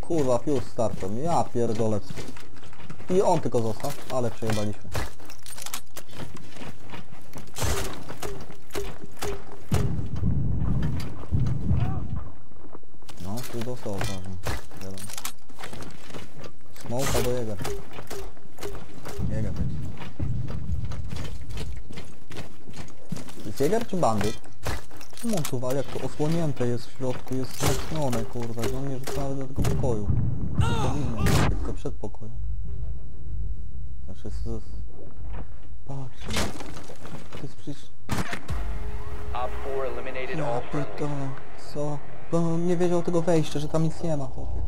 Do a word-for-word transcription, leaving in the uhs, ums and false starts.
Kurwa, pius startem. Ja pierdolę. I on tylko został, ale przejebaliśmy. No, tu dostał obrażeń. Smoke albo Jäger. Jäger będzie. Jest Jäger czy bandyt? Czemu on tu wali, jak to osłonięte jest w środku, jest zmocnione, kurwa, że on nie rzuca nawet do tego pokoju. To powinno być, tylko przed pokojem. Znaczy jest... Patrz, to jest przecież... Ja pytam, co? Bo on nie wiedział tego wejścia, że tam nic nie ma, chłopie.